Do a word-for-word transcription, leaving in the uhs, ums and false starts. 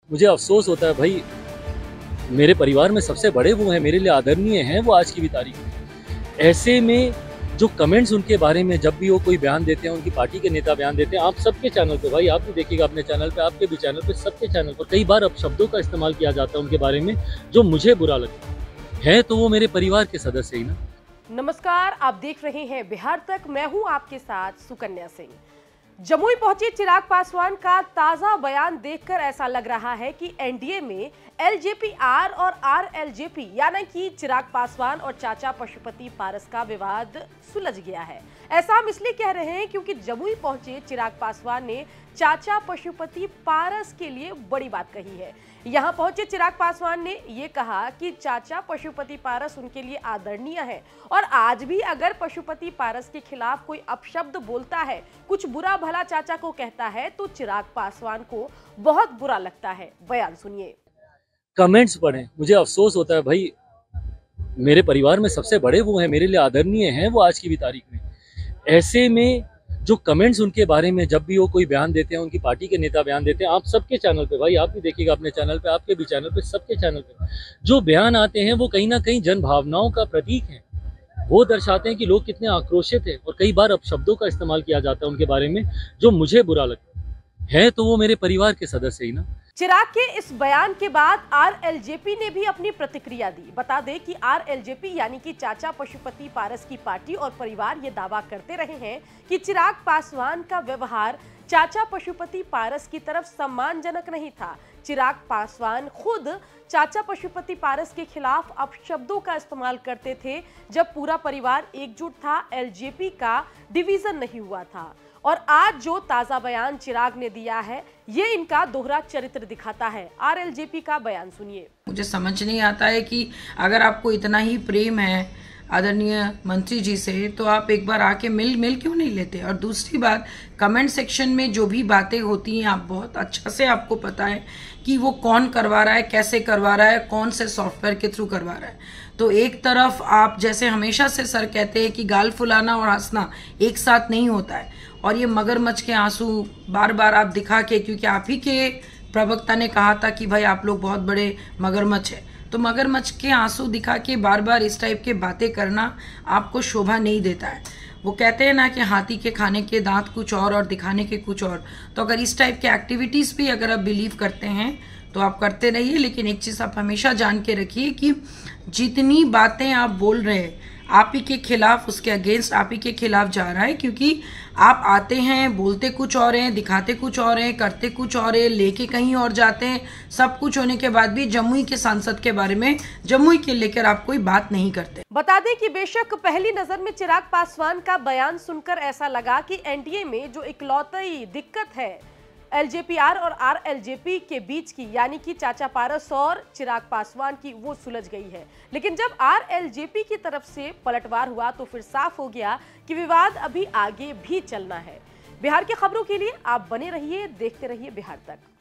मुझे अफ़सोस होता है भाई, मेरे परिवार में सबसे बड़े वो हैं, मेरे लिए आदरणीय हैं वो आज की भी तारीख में। ऐसे में जो कमेंट्स उनके बारे में जब भी वो कोई बयान देते हैं, उनकी पार्टी के नेता बयान देते हैं, आप सबके चैनल पे भाई, आप भी देखिएगा अपने चैनल पे, आपके भी चैनल पे, सबके चैनल पर कई बार अपशब्दों का इस्तेमाल किया जाता है उनके बारे में, जो मुझे बुरा लगता है। है तो वो मेरे परिवार के सदस्य ही ना। नमस्कार, आप देख रहे हैं बिहार तक, मैं हूं आपके साथ सुकन्या सिंह। जमुई पहुंचे चिराग पासवान का ताजा बयान देखकर ऐसा लग रहा है कि एनडीए में एलजेपी आर और आरएलजेपी यानी कि चिराग पासवान और चाचा पशुपति पारस का विवाद सुलझ गया है। ऐसा हम इसलिए कह रहे हैं क्योंकि जमुई पहुंचे चिराग पासवान ने चाचा पशुपति पारस के लिए बड़ी बात कही है। यहां पहुंचे चिराग पासवान ने ये कहा कि चाचा पशुपति पारस उनके लिए आदरणीय है और आज भी अगर पशुपति पारस के खिलाफ कोई अपशब्द बोलता है, कुछ बुरा भला चाचा को कहता है, तो चिराग पासवान को बहुत बुरा लगता है। बयान सुनिए। कमेंट्स पढ़ें, मुझे अफसोस होता है भाई, मेरे परिवार में सबसे बड़े वो हैं, मेरे लिए आदरणीय हैं वो आज की भी तारीख में। ऐसे में जो कमेंट्स उनके बारे में जब भी वो कोई बयान देते हैं, उनकी पार्टी के नेता बयान देते हैं, आप सबके चैनल पे भाई, आप भी देखिएगा अपने चैनल पे, आपके भी चैनल पे, सबके चैनल पे जो बयान आते हैं वो कहीं ना कहीं जन भावनाओं का प्रतीक है। वो दर्शाते हैं कि लोग कितने आक्रोशित हैं और कई बार अपशब्दों का इस्तेमाल किया जाता है उनके बारे में, जो मुझे बुरा लगता है। है तो वो मेरे परिवार के सदस्य ही ना। चिराग के इस बयान के बाद आरएलजेपी ने भी अपनी प्रतिक्रिया दी। बता दें कि आरएलजेपी यानी कि चाचा पशुपति पारस की पार्टी और परिवार ये दावा करते रहे हैं कि चिराग पासवान का व्यवहार चाचा पशुपति पारस की तरफ सम्मानजनक नहीं था। चिराग पासवान खुद चाचा पशुपति पारस के खिलाफ अपशब्दों का इस्तेमाल करते थे जब पूरा परिवार एकजुट था, एलजेपी का डिवीजन नहीं हुआ था। और आज जो ताजा बयान चिराग ने दिया है, ये इनका दोहरा चरित्र दिखाता है। आरएलजेपी का बयान सुनिए। मुझे समझ नहीं आता है कि अगर आपको इतना ही प्रेम है आदरणीय मंत्री जी से, तो आप एक बार आके मिल मिल क्यों नहीं लेते। और दूसरी बात, कमेंट सेक्शन में जो भी बातें होती हैं, आप बहुत अच्छा से आपको पता है कि वो कौन करवा रहा है, कैसे करवा रहा है, कौन से सॉफ्टवेयर के थ्रू करवा रहा है। तो एक तरफ आप जैसे हमेशा से सर कहते हैं कि गाल फुलाना और हंसना एक साथ नहीं होता है, और ये मगरमच्छ के आंसू बार बार आप दिखा के, क्योंकि आप ही के प्रवक्ता ने कहा था कि भाई आप लोग बहुत बड़े मगरमच्छ है, तो मगरमच्छ के आंसू दिखा के बार बार इस टाइप के बातें करना आपको शोभा नहीं देता है। वो कहते हैं ना कि हाथी के खाने के दांत कुछ और और दिखाने के कुछ और। तो अगर इस टाइप के एक्टिविटीज भी अगर आप बिलीव करते हैं तो आप करते रहिए, लेकिन एक चीज आप हमेशा जान के रखिए कि जितनी बातें आप बोल रहे हैं आप ही के खिलाफ, उसके अगेंस्ट आप ही के खिलाफ जा रहा है, क्योंकि आप आते हैं, बोलते कुछ और हैं, दिखाते कुछ और हैं, करते कुछ और हैं, लेके कहीं और जाते हैं। सब कुछ होने के बाद भी जमुई के सांसद के बारे में, जमुई के लेकर आप कोई बात नहीं करते। बता दें कि बेशक पहली नजर में चिराग पासवान का बयान सुनकर ऐसा लगा कि एनडीए में जो इकलौती दिक्कत है एलजेपीआर और आरएलजेपी के बीच की, यानी कि चाचा पारस और चिराग पासवान की, वो सुलझ गई है। लेकिन जब आरएलजेपी की तरफ से पलटवार हुआ तो फिर साफ हो गया कि विवाद अभी आगे भी चलना है। बिहार की खबरों के लिए आप बने रहिए, देखते रहिए बिहार तक।